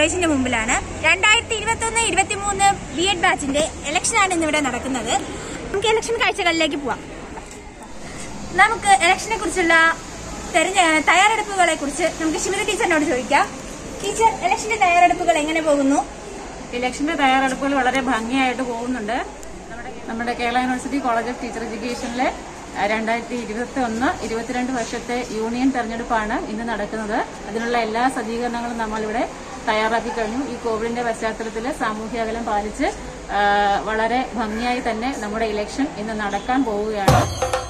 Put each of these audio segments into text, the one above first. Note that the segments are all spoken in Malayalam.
കോളേജിന്റെ മുമ്പിലാണ്. 2021-23 B.Ed ബാച്ചിന്റെ ഇലക്ഷനാണ് ഇന്നിവിടെ നടക്കുന്നത്. നമുക്ക് ഇലക്ഷൻ കാഴ്ചകളിലേക്ക് പോവാം. നമുക്ക് ഇലക്ഷനെ കുറിച്ചുള്ള തയ്യാറെടുപ്പുകളെ കുറിച്ച് നമുക്ക് ശിവതി ടീച്ചറിനോട് ചോദിക്കാം. ടീച്ചർ, ഇലക്ഷന്റെ തയ്യാറെടുപ്പുകൾ എങ്ങനെ പോകുന്നു? ഇലക്ഷന്റെ തയ്യാറെടുപ്പുകൾ വളരെ ഭംഗിയായിട്ട് പോകുന്നുണ്ട്. നമ്മുടെ Kerala university college of teacher എഡ്യൂക്കേഷനിലെ 2021-22 വർഷത്തെ യൂണിയൻ തെരഞ്ഞെടുപ്പാണ് ഇന്ന് നടക്കുന്നത്. അതിനുള്ള എല്ലാ സജ്ജീകരണങ്ങളും നമ്മളിവിടെ തയ്യാറാക്കി കഴിഞ്ഞു. ഈ കോവിഡിന്റെ പശ്ചാത്തലത്തിൽ സാമൂഹ്യ അകലം പാലിച്ച് വളരെ ഭംഗിയായി തന്നെ നമ്മുടെ ഇലക്ഷൻ ഇന്ന് നടക്കാൻ പോവുകയാണ്.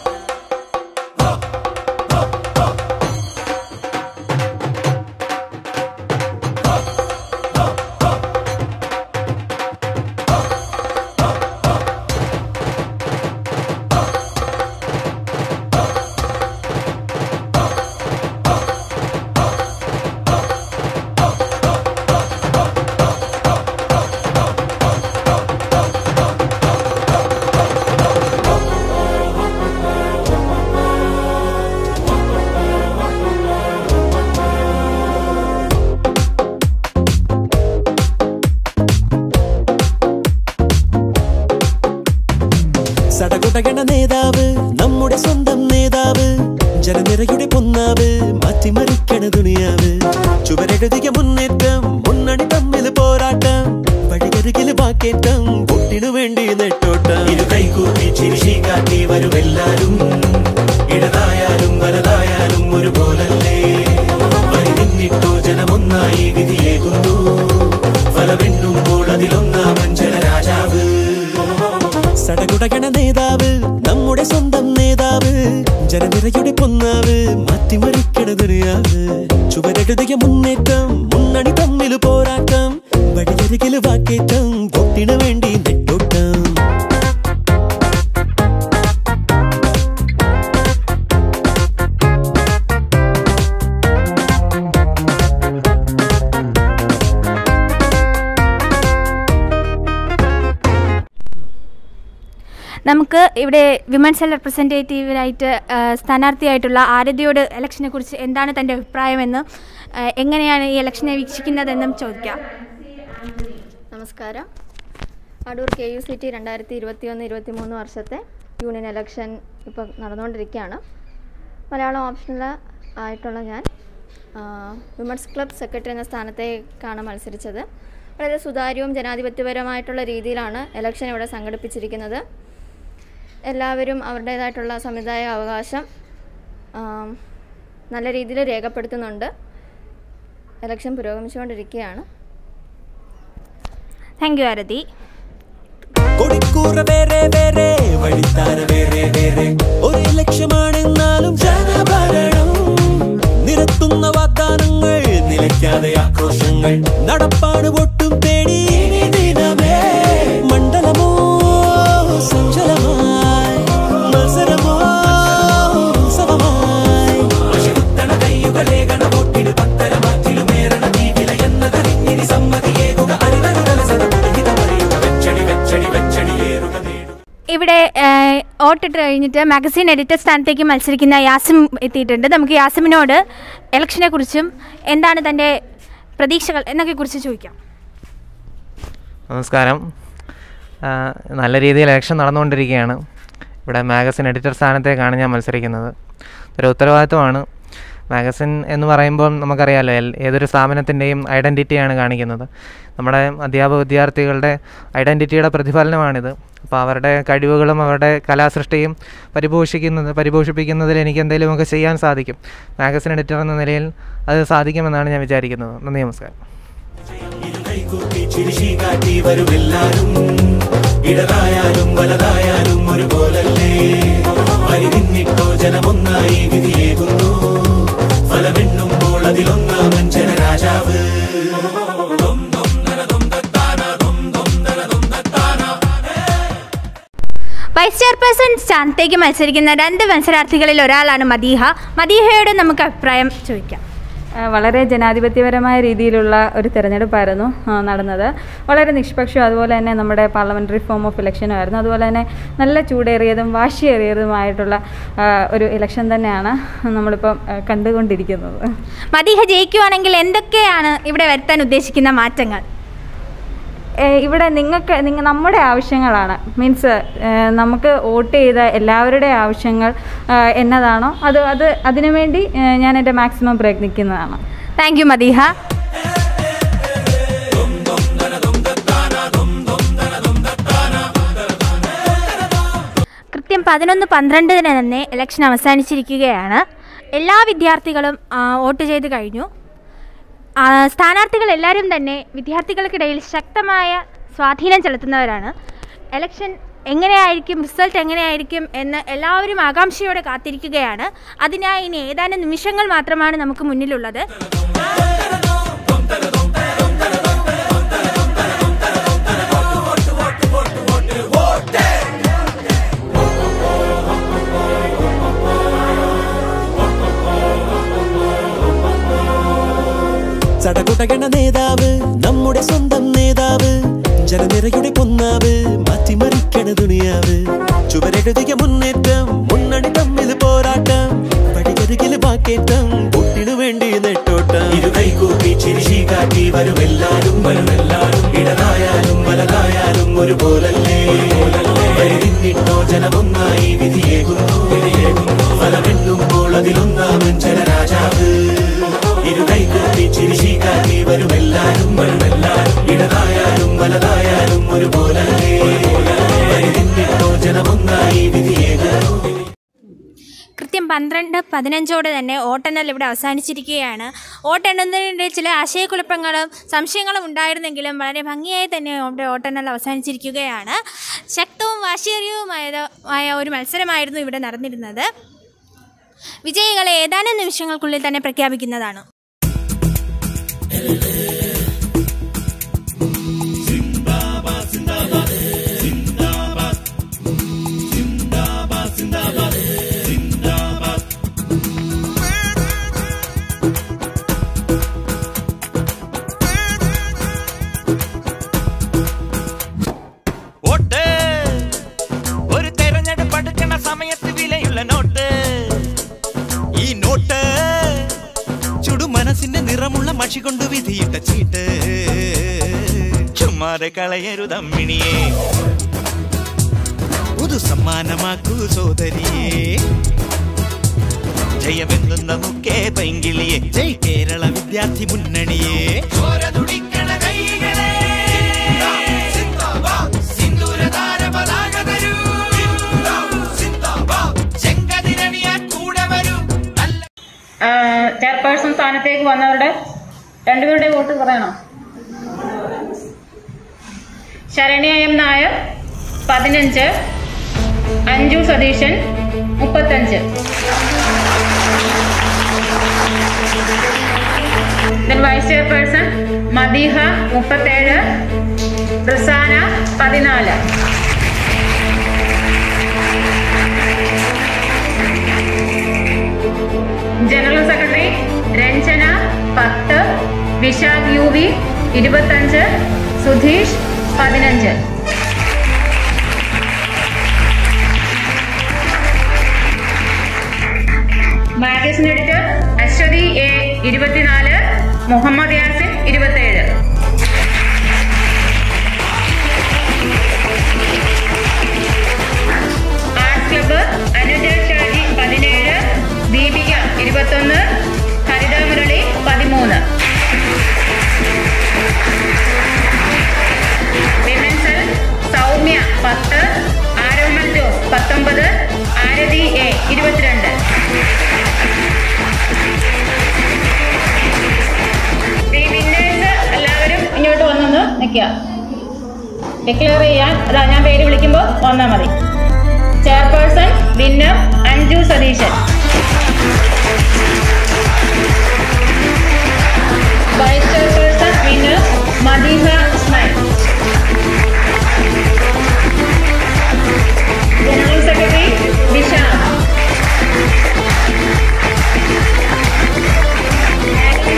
സടകുടകണ നേതാവ്, നമ്മുടെ സ്വന്തം നേതാവ്, ജനനിരയുടെ പൊന്നാവ്, മാറ്റിമറിക്കണ ദുനിയാവ്. ചുവരെഴുതിയ മുന്നേറ്റം, മുന്നണി തമ്മിൽ പോരാട്ടം, വഴിയരികില് വാക്കേറ്റം, പൊട്ടിനു വേണ്ടി നെട്ടോട്ടം. ഇരു കൈകൂപ്പി ചിരിശി കാട്ടി വരുമെല്ലാരും, ഇടതായാലും വലതായാലും ഒരുപോലല്ലേ. വരി നിന്നിട്ടോ ജനമൊന്നായി വിധിയേകുന്നു, ഫലമെണ്ണുമ്പോൾ അതിലൊന്നാമൻ ജനരാജാവ്. സടകുടകണ നേതാവ്, നമ്മുടെ സ്വന്തം നേതാവ്, ജനനിരയുടെ പൊന്നാവ്, മാറ്റിമറിക്കണ ദുനിയാവ്. ചുവരെഴുതിയ മുന്നേറ്റം, മുന്നണി തമ്മിൽ പോരാട്ടം, വഴിയരികില് വാക്കേറ്റം, വോട്ടിനു വേണ്ടി നെട്ടോട്ടം. നമുക്ക് ഇവിടെ വിമൻസ് റെപ്രസെൻറ്റേറ്റീവായിട്ട് സ്ഥാനാർത്ഥിയായിട്ടുള്ള ആരതിയോട് ഇലക്ഷനെ കുറിച്ച് എന്താണ് തൻ്റെ അഭിപ്രായമെന്നും എങ്ങനെയാണ് ഈ ഇലക്ഷനെ വീക്ഷിക്കുന്നതെന്നും ചോദിക്കാം. നമസ്കാരം. അടൂർ KUCTE 2021-23 വർഷത്തെ യൂണിയൻ ഇലക്ഷൻ ഇപ്പോൾ നടന്നുകൊണ്ടിരിക്കുകയാണ്. മലയാളം ഓപ്ഷണൽ ആയിട്ടുള്ള ഞാൻ വിമൻസ് ക്ലബ് സെക്രട്ടറി എന്ന സ്ഥാനത്തേക്കാണ് മത്സരിച്ചത്. വളരെ സുതാര്യവും ജനാധിപത്യപരമായിട്ടുള്ള രീതിയിലാണ് ഇലക്ഷൻ ഇവിടെ സംഘടിപ്പിച്ചിരിക്കുന്നത്. എല്ലാവരും അവരുടേതായിട്ടുള്ള സമുദായ അവകാശം നല്ല രീതിയിൽ രേഖപ്പെടുത്തുന്നുണ്ട്. ഇലക്ഷൻ പുരോഗമിച്ചുകൊണ്ടിരിക്കുകയാണ്. Thank you Arathi. കൊടിക്കൂറ വേറെ വേറെ, വഴിത്താര വേറെ വേറെ, ഒരു ലക്ഷ്യമാണെന്നാലും ജനഭരണം. നിരത്തുന്ന വാഗ്ദാനങ്ങൾ, നിലയ്ക്കാതെ ആക്രോശങ്ങൾ, നടപ്പാണ് ഒട്ടും തേടി ദിനമേ. മണ്ഡലമോ സഞ്ചലമായി, മത്സരമോ ഉത്സവമായി, കയ്യുകളേകണ വോട്ടിന് പത്തര മാറ്റിലുമേറണ ജീവില എന്നതറിഞ്ഞിനി സമ്മതിയേകുക. ഇവിടെ വോട്ടിട്ട് കഴിഞ്ഞിട്ട് മാഗസിൻ എഡിറ്റർ സ്ഥാനത്തേക്ക് മത്സരിക്കുന്ന യാസിം എത്തിയിട്ടുണ്ട്. നമുക്ക് യാസിമിനോട് ഇലക്ഷനെ കുറിച്ചും എന്താണ് തൻ്റെ പ്രതീക്ഷകൾ എന്നൊക്കെ കുറിച്ച് ചോദിക്കാം. നമസ്കാരം. നല്ല രീതിയിൽ ഇലക്ഷൻ നടന്നുകൊണ്ടിരിക്കുകയാണ്. ഇവിടെ മാഗസിൻ എഡിറ്റർ സ്ഥാനത്തേക്കാണ് ഞാൻ മത്സരിക്കുന്നത്. ഒരു ഉത്തരവാദിത്വമാണ്. മാഗസിൻ എന്ന് പറയുമ്പോൾ നമുക്കറിയാമല്ലോ, ഏതൊരു സ്ഥാപനത്തിൻ്റെയും ഐഡൻറ്റിറ്റിയാണ് കാണിക്കുന്നത്. നമ്മുടെ അധ്യാപക വിദ്യാർത്ഥികളുടെ ഐഡൻറ്റിറ്റിയുടെ പ്രതിഫലനമാണിത്. അപ്പോൾ അവരുടെ കഴിവുകളും അവരുടെ കലാസൃഷ്ടിയും പരിപോഷിപ്പിക്കുന്നതിൽ എനിക്ക് എന്തെങ്കിലുമൊക്കെ ചെയ്യാൻ സാധിക്കും. മാഗസിൻ എഡിറ്റർ എന്ന നിലയിൽ അത് സാധിക്കുമെന്നാണ് ഞാൻ വിചാരിക്കുന്നത്. നന്ദി, നമസ്കാരം. ഇടതായാലും വലതായാലും ഒരുപോലല്ലേ. വരി നിന്നിട്ടോ ജനമൊന്നായി വിധിയേകുന്നു, ഫലമെണ്ണുമ്പോൾ അതിലൊന്നാമൻ ജനരാജാവ്. വൈസ് ചെയർപേഴ്സൺ സ്ഥാനത്തേക്ക് മത്സരിക്കുന്ന 2 മത്സരാർത്ഥികളിൽ ഒരാളാണ് മദീഹ. മദീഹയോട് നമുക്ക് അഭിപ്രായം ചോദിക്കാം. വളരെ ജനാധിപത്യപരമായ രീതിയിലുള്ള ഒരു തിരഞ്ഞെടുപ്പായിരുന്നു നടന്നത്. വളരെ നിഷ്പക്ഷവും അതുപോലെ തന്നെ നമ്മുടെ പാർലമെൻ്ററി ഫോം ഓഫ് ഇലക്ഷനും ആയിരുന്നു. അതുപോലെ തന്നെ നല്ല ചൂടേറിയതും വാശിയേറിയതുമായിട്ടുള്ള ഒരു ഇലക്ഷൻ തന്നെയാണ് നമ്മളിപ്പം കണ്ടുകൊണ്ടിരിക്കുന്നത്. മദീഹ ജയിക്കുവാണെങ്കിൽ എന്തൊക്കെയാണ് ഇവിടെ വരുത്താൻ ഉദ്ദേശിക്കുന്ന മാറ്റങ്ങൾ? ഇവിടെ നമ്മുടെ ആവശ്യങ്ങളാണ്, മീൻസ് നമുക്ക് വോട്ട് ചെയ്ത എല്ലാവരുടെ ആവശ്യങ്ങൾ എന്നതാണോ അതിനുവേണ്ടി ഞാൻ എൻ്റെ മാക്സിമം പ്രയത്നിക്കുന്നതാണ്. Thank you Madeeha. കൃത്യം 11:12 തന്നെ ഇലക്ഷൻ അവസാനിച്ചിരിക്കുകയാണ്. എല്ലാ വിദ്യാർത്ഥികളും വോട്ട് ചെയ്ത് കഴിഞ്ഞു. സ്ഥാനാർത്ഥികൾ എല്ലാവരും തന്നെ വിദ്യാർത്ഥികൾക്കിടയിൽ ശക്തമായ സ്വാധീനം ചെലുത്തുന്നവരാണ്. ഇലക്ഷൻ എങ്ങനെയായിരിക്കും, റിസൾട്ട് എങ്ങനെയായിരിക്കും എന്ന് എല്ലാവരും ആകാംക്ഷയോടെ കാത്തിരിക്കുകയാണ്. അതിനായി ഇനി ഏതാനും നിമിഷങ്ങൾ മാത്രമാണ് നമുക്ക് മുന്നിലുള്ളത്. ചടകുടകണ നേതാവ്, നമ്മുടെ സ്വന്തം നേതാവ്, ജനനിരയുടെ പൊന്നാവ്, മാറ്റിമറിക്കണ ദുനിയാവ്. ചുവരെഴുതിയ മുന്നേറ്റം, മുന്നണി തമ്മിൽ പോരാട്ടം, പടികരുകില് വാക്കേറ്റം, വോട്ടിനു വേണ്ടി നെട്ടോട്ടം. ഇരുകൈകൂപ്പി ചിരിശി കാട്ടി വരുമെല്ലാരും, ഇടതായാലും വലതായാലും ഒരുപോലല്ലേ. വരിന്നിട്ടോ ജനമൊന്നായി വിധിയേകുന്നു, ഫലമെണ്ണുമ്പോൾ അതിലൊന്നാമൻ ജനരാജാവ്. ഇരുകൈകൂപ്പി ചിരിശി കാട്ടി വരുമെല്ലാരും, ഇടതായാലും വലതായാലും ഒരുപോലല്ലേ. വരിന്നിട്ടോ ജനമൊന്നായി വിധിയേകുന്നു. കൃത്യം 12:15 തന്നെ വോട്ടെണ്ണൽ ഇവിടെ അവസാനിച്ചിരിക്കുകയാണ്. വോട്ടെണ്ണലിൻ്റെ ചില ആശയക്കുഴപ്പങ്ങളും സംശയങ്ങളും ഉണ്ടായിരുന്നെങ്കിലും വളരെ ഭംഗിയായി തന്നെ വോട്ടെണ്ണൽ അവസാനിച്ചിരിക്കുകയാണ്. ശക്തവും വാശിയേറിയതുമായ ഒരു മത്സരമായിരുന്നു ഇവിടെ നടന്നിരുന്നത്. വിജയികളെ ഏതാനും നിമിഷങ്ങൾക്കുള്ളിൽ തന്നെ പ്രഖ്യാപിക്കുന്നതാണ്. ഒരു തെരഞ്ഞെടുപ്പ് അടുക്കണ സമയത്ത് വിലയുള്ള നോട്ട്. ഈ നോട്ട് ചുടുമനസിന്റെ നിറമുള്ള മഷി കൊണ്ട് വിധിയിട്ട ചീട്ട്. ചുമ്മാതെ കളയരുതമ്മിണിയെ, പുതു സമ്മാനമാക്കൂ സോദരിയെ. ജയമെന്തുന്ന മുക്കേ പൈങ്കിളിയെ, ജയ് കേരള വിദ്യാർത്ഥി മുന്നണിയെ. ചെയർപേഴ്സൺ സ്ഥാനത്തേക്ക് വന്നവരുടെ രണ്ടുപേരുടെ വോട്ട് പറയണോ? Saranya M Nair 15, Anju Satheesan 35. Vice chairperson Madeeha 37, Rizana 14. General secretary Ranjana 10, Vishakh UV 25, Sudheesh 15. Magazine editor Aswathy A 24, Muhammad Yasin 27. Arts club Anuja Shaji 17, Deepika 21, Haritha Murali 13. Women's cell Soumya 10, Aromal Jose 19, Arathi A 22. ഈ വിന്നേഴ്സ് എല്ലാവരും ഇങ്ങോട്ട് വന്നൊന്ന് നിൽക്കുക, ഡിക്ലെയർ ചെയ്യാൻ. അതാ ഞാൻ പേര് വിളിക്കുമ്പോൾ വന്നാൽ മതി. Chairperson winner Anju Satheesan. Vice chairperson winner Madeeha Ismail. General secretary Vishakh.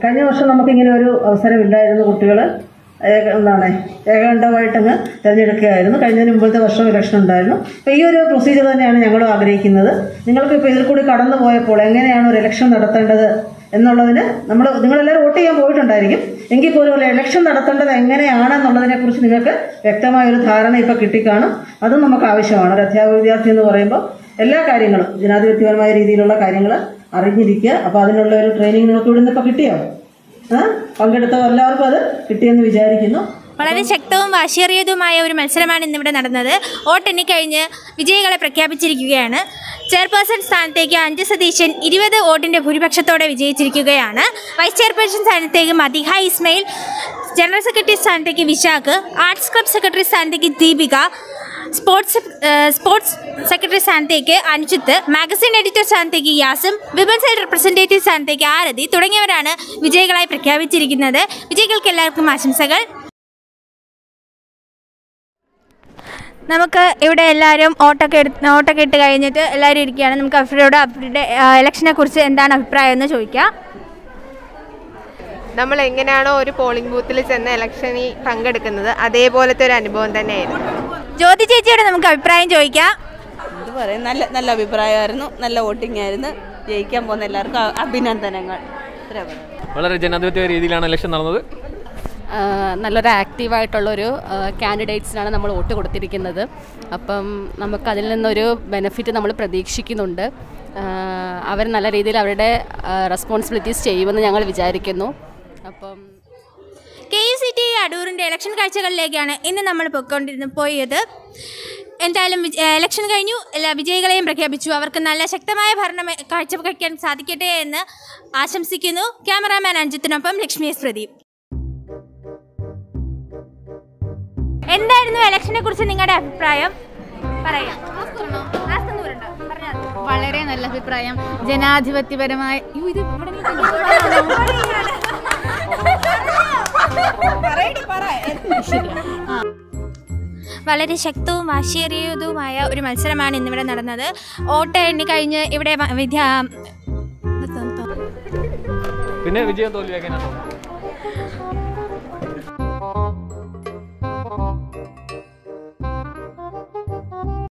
കഴിഞ്ഞ വർഷം നമുക്കിങ്ങനെ ഒരു അവസരമില്ലായിരുന്നു. കുട്ടികൾ ഏകാണ്ടമായിട്ടങ്ങ് തിരഞ്ഞെടുക്കുകയായിരുന്നു. കഴിഞ്ഞതിന് മുമ്പത്തെ വർഷം ഇലക്ഷൻ ഉണ്ടായിരുന്നു. അപ്പോൾ ഈ ഒരു പ്രൊസീജിയർ തന്നെയാണ് ഞങ്ങളും ആഗ്രഹിക്കുന്നത്. നിങ്ങൾക്ക് ഇപ്പോൾ ഇതിൽ കൂടി കടന്നു പോയപ്പോൾ എങ്ങനെയാണ് ഒരു ഇലക്ഷൻ നടത്തേണ്ടത് എന്നുള്ളതിന് നിങ്ങളെല്ലാവരും വോട്ട് ചെയ്യാൻ പോയിട്ടുണ്ടായിരിക്കും. എങ്കിൽ പോലും ഒരു ഇലക്ഷൻ നടത്തേണ്ടത് എങ്ങനെയാണെന്നുള്ളതിനെക്കുറിച്ച് നിങ്ങൾക്ക് വ്യക്തമായൊരു ധാരണ ഇപ്പോൾ കിട്ടിക്കാണും. അതും നമുക്ക് ആവശ്യമാണ്. ഒരു അധ്യാപക വിദ്യാർത്ഥി എന്ന് പറയുമ്പോൾ എല്ലാ കാര്യങ്ങളും ജനാധിപത്യപരമായ രീതിയിലുള്ള കാര്യങ്ങൾ അറിഞ്ഞിരിക്കുക. അപ്പോൾ അതിനുള്ള ഒരു ട്രെയിനിങ് നിങ്ങൾക്ക് ഇവിടുന്ന് ഇപ്പോൾ കിട്ടിയോ? പങ്കെടുത്ത എല്ലാവർക്കും അത് കിട്ടിയെന്ന് വിചാരിക്കുന്നു. വളരെ ശക്തവും വാശിയേറിയതുമായ ഒരു മത്സരമാണ് ഇന്നിവിടെ നടന്നത്. വോട്ടെണ്ണി കഴിഞ്ഞ് വിജയികളെ പ്രഖ്യാപിച്ചിരിക്കുകയാണ്. ചെയർപേഴ്സൺ സ്ഥാനത്തേക്ക് 5 സതീശൻ 20 വോട്ടിൻ്റെ ഭൂരിപക്ഷത്തോടെ വിജയിച്ചിരിക്കുകയാണ്. വൈസ് ചെയർപേഴ്സൺ സ്ഥാനത്തേക്ക് മദിഹ ഇസ്മയിൽ, ജനറൽ സെക്രട്ടറി സ്ഥാനത്തേക്ക് വിശാഖ്, ആർട്സ് ക്ലബ് സെക്രട്ടറി സ്ഥാനത്തേക്ക് ദീപിക, സ്പോർട്സ് സെക്രട്ടറി സ്ഥാനത്തേക്ക് അനുജിത്ത്, മാഗസിൻ എഡിറ്റർ സ്ഥാനത്തേക്ക് യാസിം, വിമൻസ് ഹെൽത്ത് റെപ്രസെൻറ്റേറ്റീവ് സ്ഥാനത്തേക്ക് ആരതി തുടങ്ങിയവരാണ് വിജയികളായി പ്രഖ്യാപിച്ചിരിക്കുന്നത്. വിജയികൾക്ക് എല്ലാവർക്കും ആശംസകൾ. നമുക്ക് ഇവിടെ എല്ലാവരും ഓട്ടൊക്കെ ഇട്ട് കഴിഞ്ഞിട്ട് എല്ലാവരും ഇരിക്കുകയാണ്. നമുക്ക് അവരുടെ ഇലക്ഷനെ കുറിച്ച് എന്താണ് അഭിപ്രായം എന്ന് ചോദിക്കാം. നമ്മൾ എങ്ങനെയാണോ ഒരു പോളിംഗ് ബൂത്തിൽ ചെന്ന് ഇലക്ഷനിൽ പങ്കെടുക്കുന്നത് അതേപോലത്തെ ഒരു അനുഭവം തന്നെയായിരുന്നു. ജ്യോതി ചേച്ചിയോട് നമുക്ക് അഭിപ്രായം ചോദിക്കാം. എന്ത് പറയും, നല്ല അഭിപ്രായമായിരുന്നു. നല്ല വോട്ടിംഗ് ആയിരുന്നു. ജയിക്കാൻ പോകുന്ന എല്ലാവർക്കും അഭിനന്ദനങ്ങൾ. വളരെ ജനാധിപത്യ രീതിയിലാണ് ഇലക്ഷൻ നടന്നത്. നല്ലൊരു ആക്റ്റീവായിട്ടുള്ളൊരു കാൻഡിഡേറ്റ്സിനാണ് നമ്മൾ വോട്ട് കൊടുത്തിരിക്കുന്നത്. അപ്പം നമുക്കതിൽ നിന്നൊരു ബെനിഫിറ്റ് നമ്മൾ പ്രതീക്ഷിക്കുന്നുണ്ട്. അവർ നല്ല രീതിയിൽ അവരുടെ റെസ്പോൺസിബിലിറ്റീസ് ചെയ്യുമെന്ന് ഞങ്ങൾ വിചാരിക്കുന്നു. അപ്പം KUCT അടൂറിൻ്റെ ഇലക്ഷൻ കാഴ്ചകളിലേക്കാണ് ഇന്ന് നമ്മൾ പോയത്. എന്തായാലും ഇലക്ഷൻ കഴിഞ്ഞു, എല്ലാ വിജയികളെയും പ്രഖ്യാപിച്ചു. അവർക്ക് നല്ല ശക്തമായ ഭരണം കാഴ്ചവെക്കാൻ സാധിക്കട്ടെ എന്ന് ആശംസിക്കുന്നു. ക്യാമറാമാൻ അഞ്ജിത്തിനൊപ്പം ലക്ഷ്മി എസ് പ്രദീപ്. എന്തായിരുന്നു ഇലക്ഷനെ കുറിച്ച് നിങ്ങളുടെ അഭിപ്രായം? പറയാം. വളരെ നല്ല അഭിപ്രായം. ജനാധിപത്യപരമായ വളരെ ശക്തവും വാശിയേറിയതുമായ ഒരു മത്സരമാണ് ഇന്നിവിടെ നടന്നത്. വോട്ട് എണ്ണി കഴിഞ്ഞ് ഇവിടെ പിന്നെ വിജയം തോൽവി എങ്ങനെയാണ്?